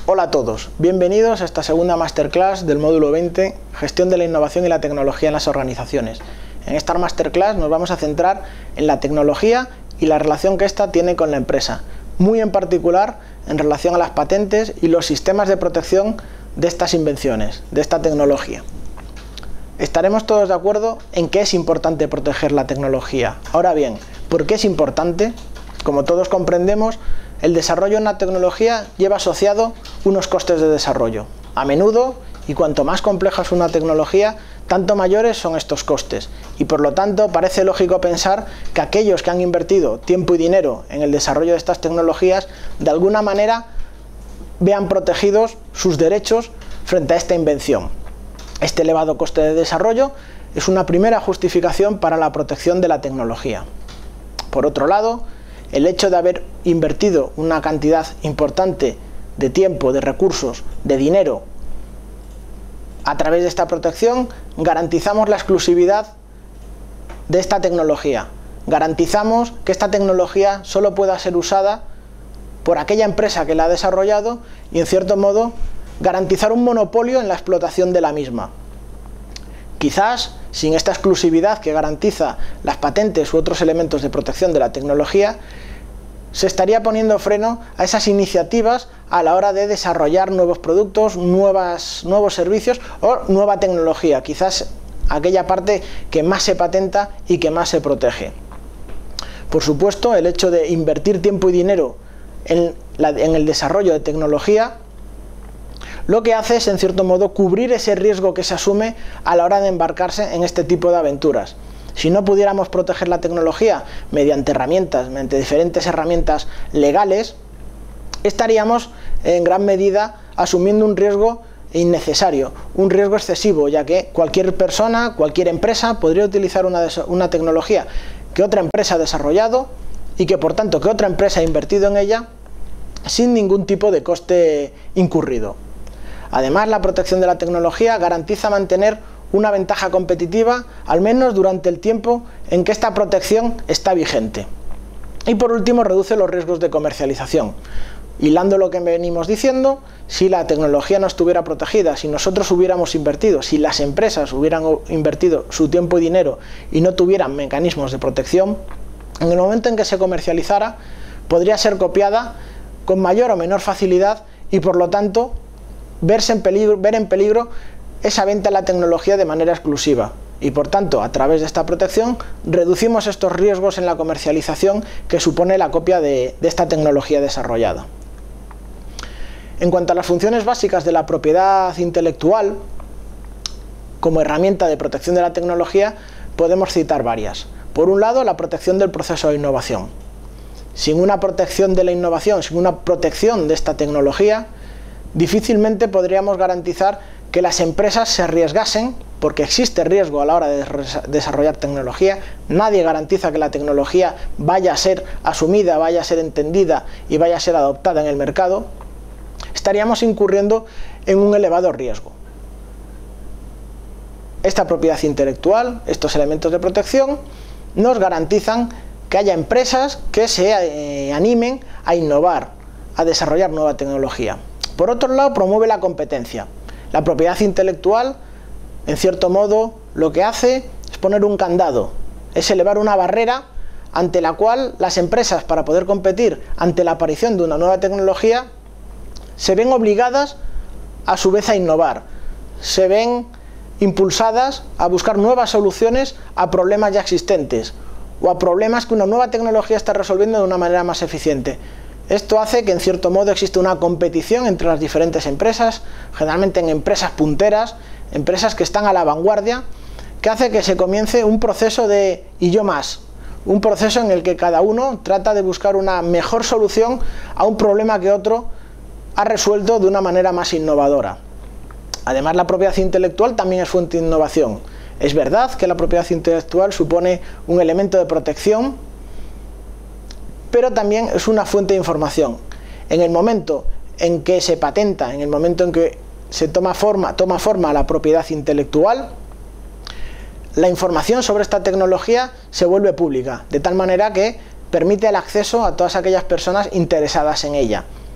Hola a todos, bienvenidos a esta segunda masterclass del módulo 20, Gestión de la innovación y la tecnología en las organizaciones. En esta masterclass nos vamos a centrar en la tecnología y la relación que ésta tiene con la empresa, muy en particular en relación a las patentes y los sistemas de protección de estas invenciones, de esta tecnología. Estaremos todos de acuerdo en que es importante proteger la tecnología. Ahora bien, ¿por qué es importante? Como todos comprendemos, el desarrollo de una tecnología lleva asociado unos costes de desarrollo. A menudo, y cuanto más compleja es una tecnología, tanto mayores son estos costes. Y por lo tanto, parece lógico pensar que aquellos que han invertido tiempo y dinero en el desarrollo de estas tecnologías, de alguna manera vean protegidos sus derechos frente a esta invención. Este elevado coste de desarrollo es una primera justificación para la protección de la tecnología. Por otro lado, el hecho de haber invertido una cantidad importante de tiempo, de recursos, de dinero a través de esta protección, garantizamos la exclusividad de esta tecnología. Garantizamos que esta tecnología solo pueda ser usada por aquella empresa que la ha desarrollado y, en cierto modo, garantizar un monopolio en la explotación de la misma. Quizás, sin esta exclusividad que garantiza las patentes u otros elementos de protección de la tecnología, se estaría poniendo freno a esas iniciativas a la hora de desarrollar nuevos productos, nuevos servicios o nueva tecnología, quizás aquella parte que más se patenta y que más se protege. Por supuesto, el hecho de invertir tiempo y dinero en el desarrollo de tecnología lo que hace es, en cierto modo, cubrir ese riesgo que se asume a la hora de embarcarse en este tipo de aventuras. Si no pudiéramos proteger la tecnología mediante diferentes herramientas legales, estaríamos en gran medida asumiendo un riesgo innecesario, un riesgo excesivo, ya que cualquier persona, cualquier empresa podría utilizar una tecnología que otra empresa ha desarrollado y que, por tanto, que otra empresa ha invertido en ella sin ningún tipo de coste incurrido. Además, la protección de la tecnología garantiza mantener una ventaja competitiva, al menos durante el tiempo en que esta protección está vigente. Y por último, reduce los riesgos de comercialización. Hilando lo que venimos diciendo, si la tecnología no estuviera protegida, si nosotros hubiéramos invertido, si las empresas hubieran invertido su tiempo y dinero y no tuvieran mecanismos de protección, en el momento en que se comercializara, podría ser copiada con mayor o menor facilidad y, por lo tanto, ver en peligro esa venta de la tecnología de manera exclusiva. Y por tanto, a través de esta protección, reducimos estos riesgos en la comercialización que supone la copia de esta tecnología desarrollada. En cuanto a las funciones básicas de la propiedad intelectual, como herramienta de protección de la tecnología, podemos citar varias. Por un lado, la protección del proceso de innovación. Sin una protección de la innovación, sin una protección de esta tecnología, difícilmente podríamos garantizar que las empresas se arriesgasen, porque existe riesgo a la hora de desarrollar tecnología. Nadie garantiza que la tecnología vaya a ser asumida, vaya a ser entendida y vaya a ser adoptada en el mercado. Estaríamos incurriendo en un elevado riesgo. Esta propiedad intelectual, estos elementos de protección, nos garantizan que haya empresas que se animen a innovar, a desarrollar nueva tecnología. Por otro lado, promueve la competencia. La propiedad intelectual, en cierto modo, lo que hace es poner un candado, es elevar una barrera ante la cual las empresas, para poder competir ante la aparición de una nueva tecnología, se ven obligadas a su vez a innovar, se ven impulsadas a buscar nuevas soluciones a problemas ya existentes o a problemas que una nueva tecnología está resolviendo de una manera más eficiente. Esto hace que, en cierto modo, exista una competición entre las diferentes empresas, generalmente en empresas punteras, empresas que están a la vanguardia, que hace que se comience un proceso de y yo más, un proceso en el que cada uno trata de buscar una mejor solución a un problema que otro ha resuelto de una manera más innovadora. Además, la propiedad intelectual también es fuente de innovación. Es verdad que la propiedad intelectual supone un elemento de protección, pero también es una fuente de información. En el momento en que se patenta, en el momento en que se toma forma la propiedad intelectual, la información sobre esta tecnología se vuelve pública, de tal manera que permite el acceso a todas aquellas personas interesadas en ella.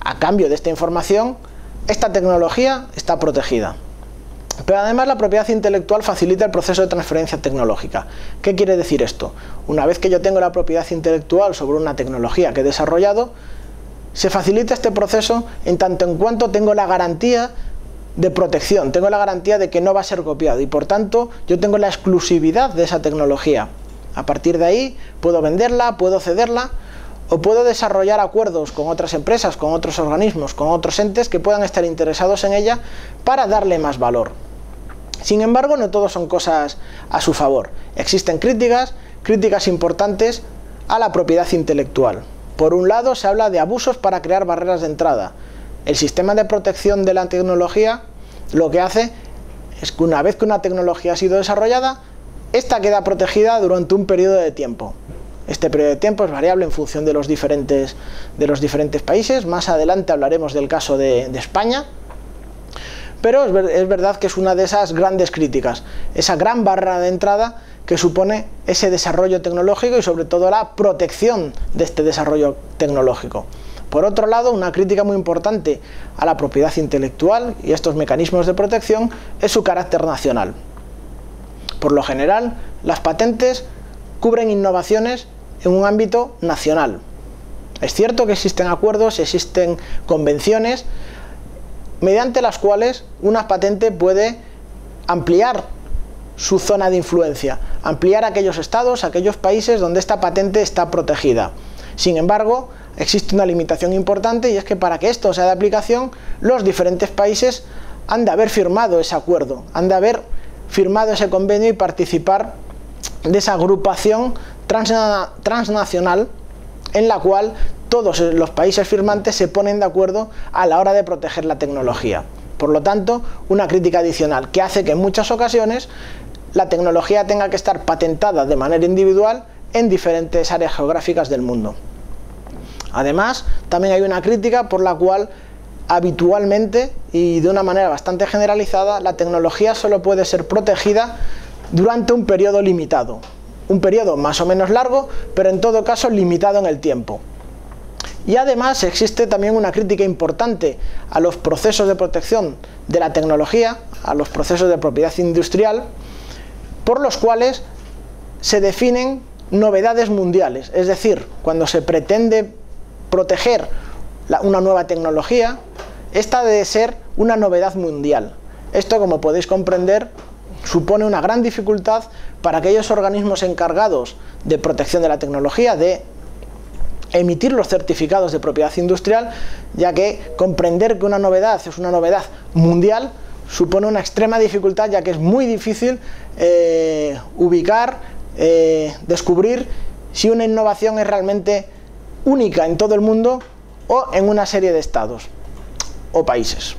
a cambio de esta información, esta tecnología está protegida. Pero además la propiedad intelectual facilita el proceso de transferencia tecnológica. ¿Qué quiere decir esto? Una vez que yo tengo la propiedad intelectual sobre una tecnología que he desarrollado, se facilita este proceso en tanto en cuanto tengo la garantía de protección, tengo la garantía de que no va a ser copiado y por tanto yo tengo la exclusividad de esa tecnología. A partir de ahí puedo venderla, puedo cederla o puedo desarrollar acuerdos con otras empresas, con otros organismos, con otros entes que puedan estar interesados en ella para darle más valor. Sin embargo, no todo son cosas a su favor. Existen críticas importantes a la propiedad intelectual. Por un lado, se habla de abusos para crear barreras de entrada. El sistema de protección de la tecnología lo que hace es que una vez que una tecnología ha sido desarrollada, esta queda protegida durante un periodo de tiempo. Este periodo de tiempo es variable en función de los diferentes países. Más adelante hablaremos del caso de España. Pero es verdad que es una de esas grandes críticas, esa gran barrera de entrada que supone ese desarrollo tecnológico y sobre todo la protección de este desarrollo tecnológico. Por otro lado, una crítica muy importante a la propiedad intelectual y estos mecanismos de protección es su carácter nacional. Por lo general, las patentes cubren innovaciones en un ámbito nacional. Es cierto que existen acuerdos, existen convenciones mediante las cuales una patente puede ampliar su zona de influencia, ampliar aquellos estados, aquellos países donde esta patente está protegida. Sin embargo, existe una limitación importante y es que para que esto sea de aplicación, los diferentes países han de haber firmado ese acuerdo, han de haber firmado ese convenio y participar de esa agrupación transnacional en la cual todos los países firmantes se ponen de acuerdo a la hora de proteger la tecnología. Por lo tanto, una crítica adicional que hace que en muchas ocasiones la tecnología tenga que estar patentada de manera individual en diferentes áreas geográficas del mundo. Además, también hay una crítica por la cual habitualmente y de una manera bastante generalizada la tecnología solo puede ser protegida durante un periodo limitado. Un periodo más o menos largo, pero en todo caso limitado en el tiempo. Y además existe también una crítica importante a los procesos de protección de la tecnología, a los procesos de propiedad industrial, por los cuales se definen novedades mundiales. Es decir, cuando se pretende proteger una nueva tecnología, esta debe ser una novedad mundial. Esto, como podéis comprender, supone una gran dificultad para aquellos organismos encargados de protección de la tecnología, de emitir los certificados de propiedad industrial, ya que comprender que una novedad es una novedad mundial supone una extrema dificultad, ya que es muy difícil ubicar, descubrir si una innovación es realmente única en todo el mundo o en una serie de estados o países.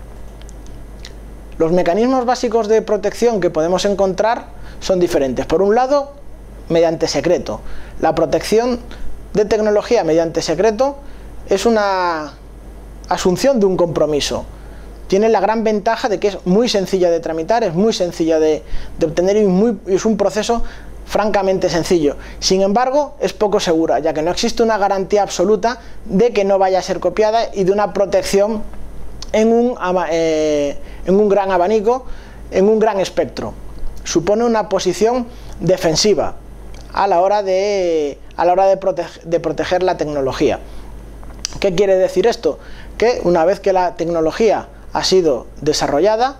Los mecanismos básicos de protección que podemos encontrar son diferentes. Por un lado, mediante secreto. La protección de tecnología mediante secreto es una asunción de un compromiso. Tiene la gran ventaja de que es muy sencilla de tramitar, es muy sencilla de obtener y es un proceso francamente sencillo. Sin embargo, es poco segura, ya que no existe una garantía absoluta de que no vaya a ser copiada y de una protección en un gran abanico, en un gran espectro. Supone una posición defensiva a la hora de proteger la tecnología. ¿Qué quiere decir esto? Que una vez que la tecnología ha sido desarrollada,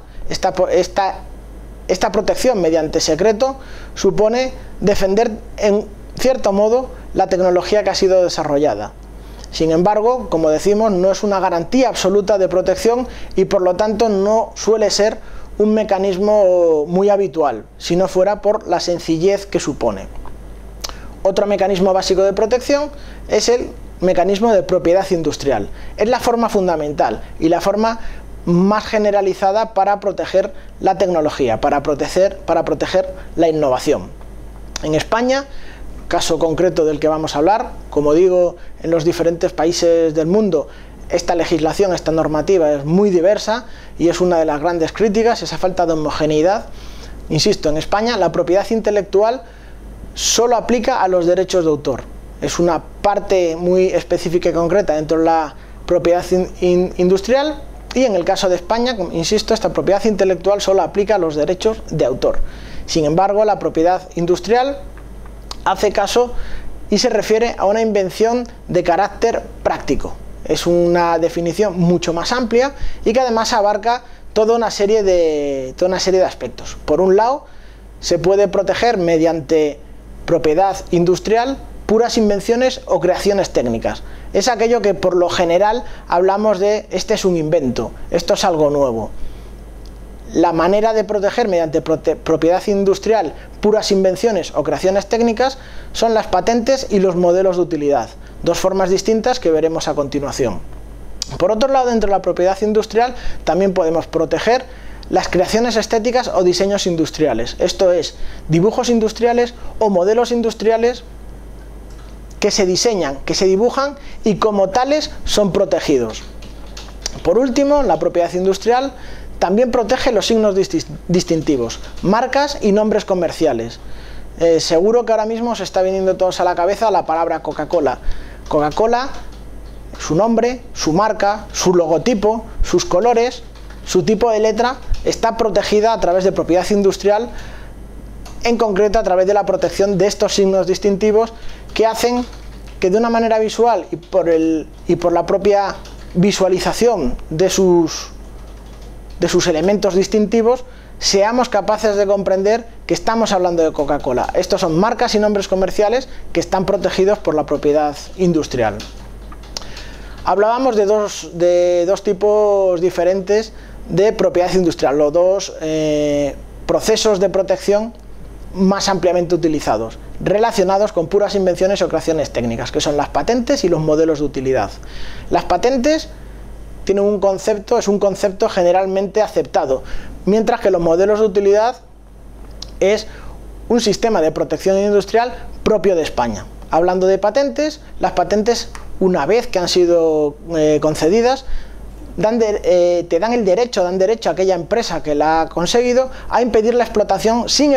esta protección mediante secreto supone defender en cierto modo la tecnología que ha sido desarrollada. Sin embargo, como decimos, no es una garantía absoluta de protección y por lo tanto no suele ser un mecanismo muy habitual, si no fuera por la sencillez que supone. Otro mecanismo básico de protección es el mecanismo de propiedad industrial. Es la forma fundamental y la forma más generalizada para proteger la tecnología, para proteger la innovación. En España, caso concreto del que vamos a hablar, como digo, en los diferentes países del mundo esta legislación, esta normativa es muy diversa y es una de las grandes críticas, esa falta de homogeneidad. Insisto, en España la propiedad intelectual solo aplica a los derechos de autor. Es una parte muy específica y concreta dentro de la propiedad industrial, y en el caso de España, insisto, esta propiedad intelectual solo aplica a los derechos de autor. Sin embargo, la propiedad industrial hace caso y se refiere a una invención de carácter práctico. Es una definición mucho más amplia y que además abarca toda una serie de aspectos. Por un lado, se puede proteger mediante propiedad industrial puras invenciones o creaciones técnicas. Es aquello que por lo general hablamos de este es un invento, esto es algo nuevo. La manera de proteger mediante propiedad industrial puras invenciones o creaciones técnicas son las patentes y los modelos de utilidad, dos formas distintas que veremos a continuación. Por otro lado, dentro de la propiedad industrial también podemos proteger las creaciones estéticas o diseños industriales, esto es, dibujos industriales o modelos industriales que se diseñan, que se dibujan y como tales son protegidos. Por último, la propiedad industrial también protege los signos distintivos, marcas y nombres comerciales. Seguro que ahora mismo os está viniendo todos a la cabeza la palabra Coca-Cola. Coca-Cola, su nombre, su marca, su logotipo, sus colores, su tipo de letra, está protegida a través de propiedad industrial, en concreto a través de la protección de estos signos distintivos que hacen que de una manera visual y por la propia visualización de sus elementos distintivos seamos capaces de comprender que estamos hablando de Coca-Cola. Estos son marcas y nombres comerciales que están protegidos por la propiedad industrial. Hablábamos de dos tipos diferentes de propiedad industrial, los dos procesos de protección más ampliamente utilizados, relacionados con puras invenciones o creaciones técnicas, que son las patentes y los modelos de utilidad. Las patentes tienen es un concepto generalmente aceptado, mientras que los modelos de utilidad es un sistema de protección industrial propio de España. Hablando de las patentes, una vez que han sido concedidas, dan derecho a aquella empresa que la ha conseguido a impedir la explotación sin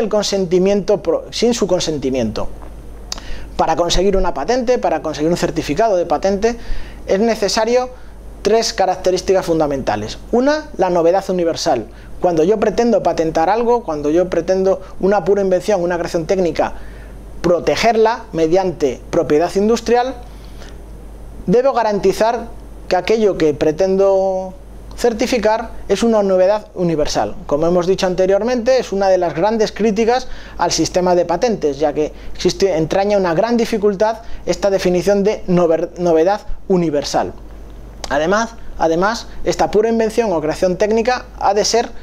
su consentimiento. Para conseguir una patente, para conseguir un certificado de patente, es necesario tres características fundamentales. Una, la novedad universal. Cuando yo pretendo patentar algo, cuando yo pretendo una pura invención, una creación técnica, protegerla mediante propiedad industrial, debo garantizar que aquello que pretendo certificar es una novedad universal. Como hemos dicho anteriormente, es una de las grandes críticas al sistema de patentes, ya que entraña una gran dificultad esta definición de novedad universal. Además, esta pura invención o creación técnica ha de ser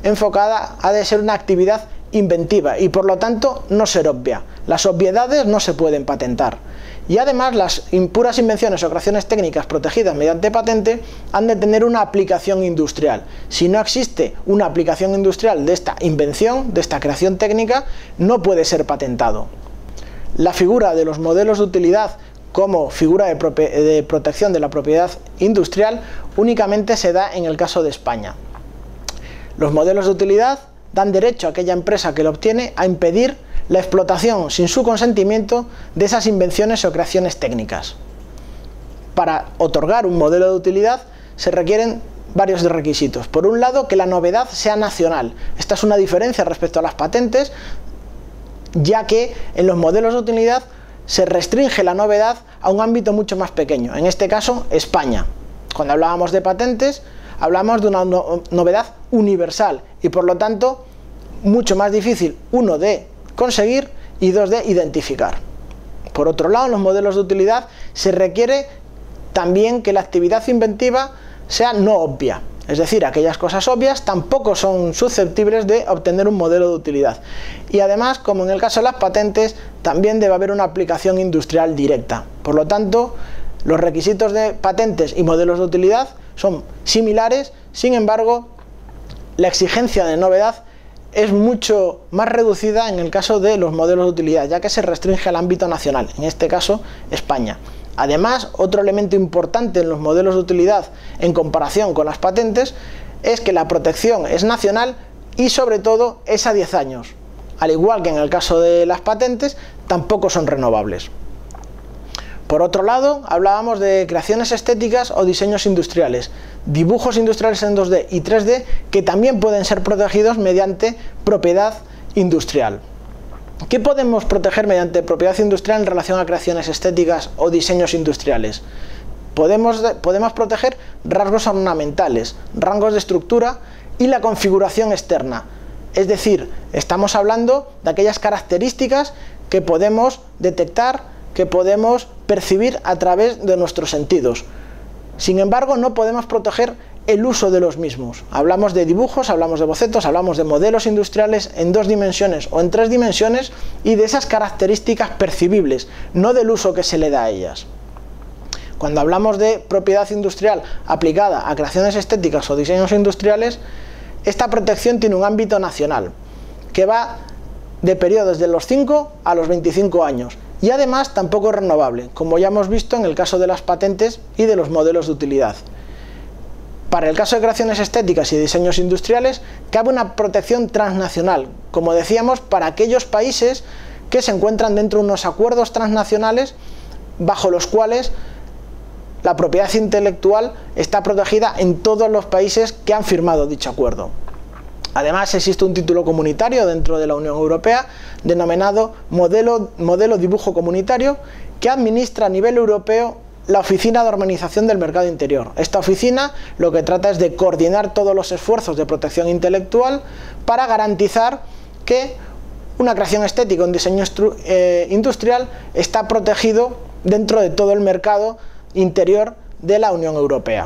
una actividad inventiva y por lo tanto no ser obvia. Las obviedades no se pueden patentar. Y además las puras invenciones o creaciones técnicas protegidas mediante patente han de tener una aplicación industrial. Si no existe una aplicación industrial de esta invención, de esta creación técnica, no puede ser patentado. La figura de los modelos de utilidad como figura de protección de la propiedad industrial únicamente se da en el caso de España. Los modelos de utilidad dan derecho a aquella empresa que lo obtiene a impedir la explotación sin su consentimiento de esas invenciones o creaciones técnicas. Para otorgar un modelo de utilidad se requieren varios requisitos. Por un lado, que la novedad sea nacional. Esta es una diferencia respecto a las patentes, ya que en los modelos de utilidad se restringe la novedad a un ámbito mucho más pequeño, en este caso España. Cuando hablábamos de patentes, hablamos de una novedad universal y por lo tanto mucho más difícil, uno, de conseguir y dos, de identificar. Por otro lado, en los modelos de utilidad se requiere también que la actividad inventiva sea no obvia, es decir, aquellas cosas obvias tampoco son susceptibles de obtener un modelo de utilidad. Y además, como en el caso de las patentes, también debe haber una aplicación industrial directa. Por lo tanto, los requisitos de patentes y modelos de utilidad son similares, sin embargo, la exigencia de novedad es mucho más reducida en el caso de los modelos de utilidad, ya que se restringe al ámbito nacional, en este caso España. Además, otro elemento importante en los modelos de utilidad en comparación con las patentes es que la protección es nacional y sobre todo es a 10 años. Al igual que en el caso de las patentes, tampoco son renovables. Por otro lado, hablábamos de creaciones estéticas o diseños industriales, dibujos industriales en 2D y 3D que también pueden ser protegidos mediante propiedad industrial. ¿Qué podemos proteger mediante propiedad industrial en relación a creaciones estéticas o diseños industriales? Podemos proteger rasgos ornamentales, rangos de estructura y la configuración externa. Es decir, estamos hablando de aquellas características que podemos detectar, que podemos percibir a través de nuestros sentidos. Sin embargo, no podemos proteger el uso de los mismos. Hablamos de dibujos, hablamos de bocetos, hablamos de modelos industriales en 2 dimensiones o en 3 dimensiones y de esas características percibibles, no del uso que se le da a ellas. Cuando hablamos de propiedad industrial aplicada a creaciones estéticas o diseños industriales, esta protección tiene un ámbito nacional, que va de periodos de los 5 a los 25 años, y además tampoco es renovable, como ya hemos visto en el caso de las patentes y de los modelos de utilidad. Para el caso de creaciones estéticas y diseños industriales, cabe una protección transnacional, como decíamos, para aquellos países que se encuentran dentro de unos acuerdos transnacionales bajo los cuales la propiedad intelectual está protegida en todos los países que han firmado dicho acuerdo. Además, existe un título comunitario dentro de la Unión Europea denominado modelo dibujo comunitario que administra a nivel europeo la Oficina de Armonización del Mercado Interior. Esta oficina lo que trata es de coordinar todos los esfuerzos de protección intelectual para garantizar que una creación estética, un diseño industrial está protegido dentro de todo el mercado interior de la Unión Europea.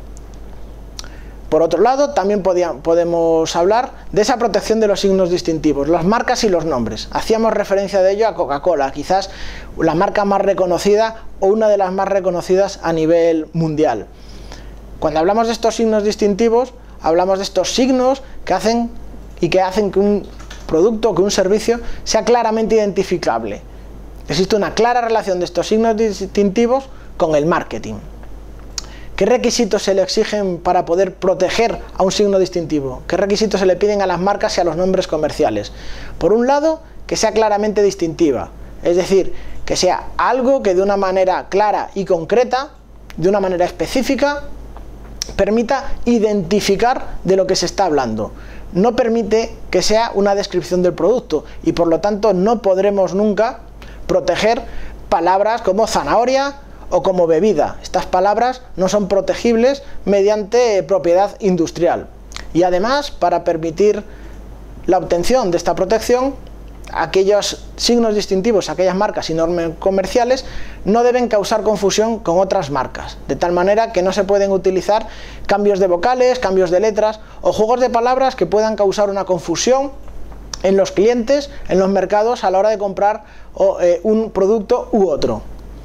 Por otro lado, también podemos hablar de esa protección de los signos distintivos, las marcas y los nombres. Hacíamos referencia de ello a Coca-Cola, quizás la marca más reconocida o una de las más reconocidas a nivel mundial. Cuando hablamos de estos signos distintivos, hablamos de estos signos que hacen que un producto, que un servicio sea claramente identificable. Existe una clara relación de estos signos distintivos con el marketing. ¿Qué requisitos se le exigen para poder proteger a un signo distintivo? ¿Qué requisitos se le piden a las marcas y a los nombres comerciales? Por un lado, que sea claramente distintiva, es decir, que sea algo que de una manera clara y concreta, de una manera específica, permita identificar de lo que se está hablando. No permite que sea una descripción del producto y por lo tanto no podremos nunca proteger palabras como zanahoria o como bebida. Estas palabras no son protegibles mediante propiedad industrial. Y además, para permitir la obtención de esta protección, aquellos signos distintivos, aquellas marcas y normas comerciales no deben causar confusión con otras marcas, de tal manera que no se pueden utilizar cambios de vocales, cambios de letras o juegos de palabras que puedan causar una confusión en los clientes, en los mercados a la hora de comprar un producto u otro.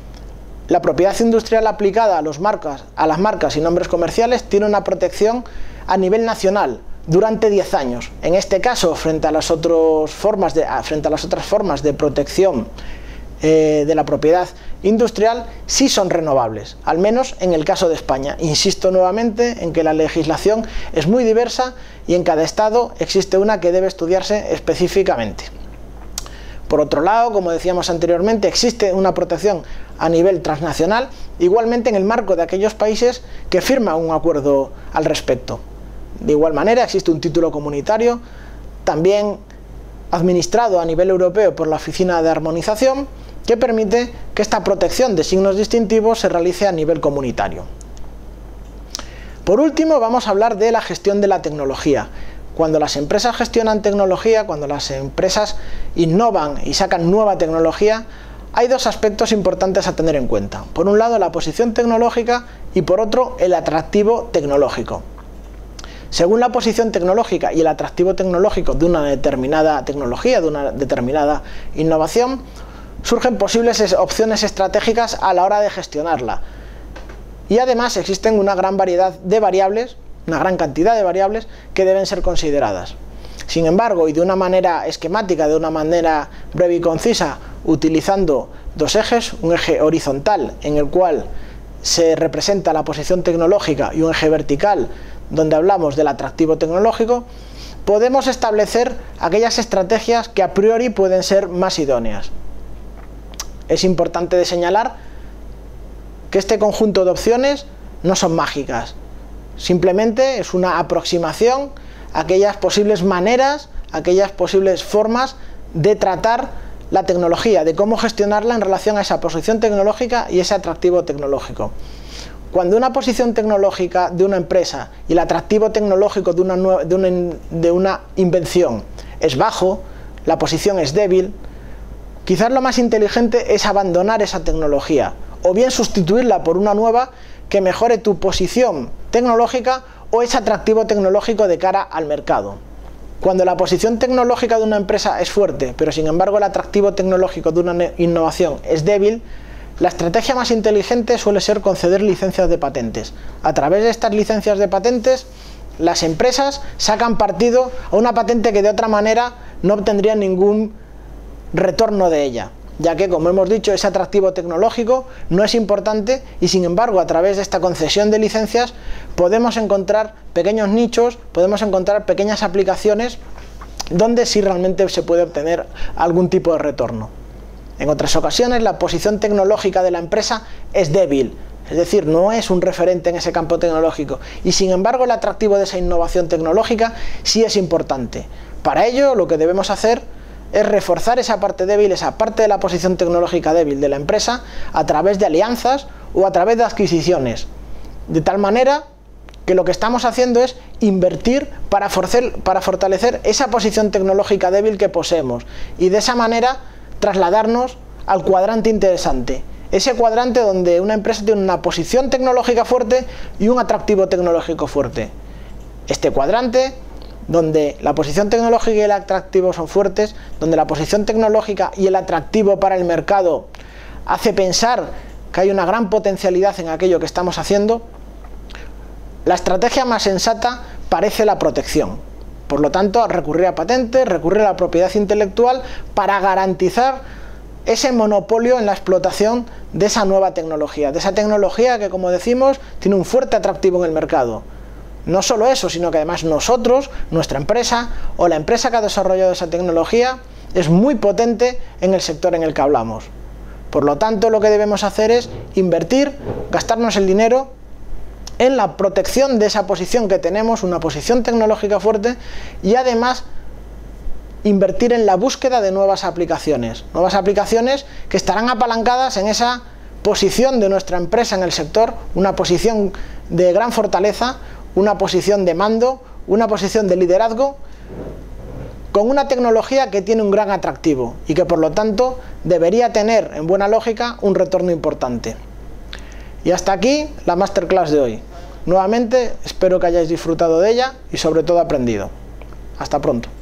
La propiedad industrial aplicada a las marcas y nombres comerciales tiene una protección a nivel nacional durante 10 años. En este caso, frente a las otras formas de protección de la propiedad industrial, sí son renovables, al menos en el caso de España. Insisto nuevamente en que la legislación es muy diversa y en cada estado existe una que debe estudiarse específicamente. Por otro lado, como decíamos anteriormente, existe una protección a nivel transnacional, igualmente en el marco de aquellos países que firman un acuerdo al respecto. De igual manera, existe un título comunitario, también administrado a nivel europeo por la Oficina de Armonización, que permite que esta protección de signos distintivos se realice a nivel comunitario. Por último, vamos a hablar de la gestión de la tecnología. Cuando las empresas gestionan tecnología, cuando las empresas innovan y sacan nueva tecnología, hay dos aspectos importantes a tener en cuenta. Por un lado, la posición tecnológica y por otro, el atractivo tecnológico. Según la posición tecnológica y el atractivo tecnológico de una determinada tecnología, de una determinada innovación, surgen posibles opciones estratégicas a la hora de gestionarla. Y además existen una gran variedad de variables, una gran cantidad de variables que deben ser consideradas. Sin embargo, y de una manera esquemática, de una manera breve y concisa, utilizando dos ejes, un eje horizontal en el cual se representa la posición tecnológica y un eje vertical donde hablamos del atractivo tecnológico, podemos establecer aquellas estrategias que a priori pueden ser más idóneas. Es importante de señalar que este conjunto de opciones no son mágicas, simplemente es una aproximación a aquellas posibles maneras, a aquellas posibles formas de tratar la tecnología, de cómo gestionarla en relación a esa posición tecnológica y ese atractivo tecnológico. Cuando una posición tecnológica de una empresa y el atractivo tecnológico de una invención es bajo, la posición es débil, quizás lo más inteligente es abandonar esa tecnología o bien sustituirla por una nueva que mejore tu posición tecnológica o ese atractivo tecnológico de cara al mercado. Cuando la posición tecnológica de una empresa es fuerte, pero sin embargo el atractivo tecnológico de una innovación es débil, la estrategia más inteligente suele ser conceder licencias de patentes. A través de estas licencias de patentes, las empresas sacan partido a una patente que de otra manera no obtendrían ningún retorno de ella, ya que, como hemos dicho, ese atractivo tecnológico no es importante y, sin embargo, a través de esta concesión de licencias podemos encontrar pequeños nichos, podemos encontrar pequeñas aplicaciones donde sí realmente se puede obtener algún tipo de retorno. En otras ocasiones la posición tecnológica de la empresa es débil, es decir, no es un referente en ese campo tecnológico y sin embargo el atractivo de esa innovación tecnológica sí es importante. Para ello lo que debemos hacer es reforzar esa parte débil, esa parte de la posición tecnológica débil de la empresa a través de alianzas o a través de adquisiciones, de tal manera que lo que estamos haciendo es invertir para fortalecer esa posición tecnológica débil que poseemos y de esa manera trasladarnos al cuadrante interesante, ese cuadrante donde una empresa tiene una posición tecnológica fuerte y un atractivo tecnológico fuerte. Este cuadrante, donde la posición tecnológica y el atractivo son fuertes, donde la posición tecnológica y el atractivo para el mercado hace pensar que hay una gran potencialidad en aquello que estamos haciendo, la estrategia más sensata parece la protección. Por lo tanto, recurrir a patentes, recurrir a la propiedad intelectual para garantizar ese monopolio en la explotación de esa nueva tecnología, de esa tecnología que, como decimos, tiene un fuerte atractivo en el mercado. No solo eso, sino que además nosotros, nuestra empresa o la empresa que ha desarrollado esa tecnología es muy potente en el sector en el que hablamos. Por lo tanto, lo que debemos hacer es invertir, gastarnos el dinero en la protección de esa posición que tenemos, una posición tecnológica fuerte, y además invertir en la búsqueda de nuevas aplicaciones que estarán apalancadas en esa posición de nuestra empresa en el sector, una posición de gran fortaleza, una posición de mando, una posición de liderazgo, con una tecnología que tiene un gran atractivo y que por lo tanto debería tener, en buena lógica, un retorno importante. Y hasta aquí la masterclass de hoy. Nuevamente espero que hayáis disfrutado de ella y sobre todo aprendido. Hasta pronto.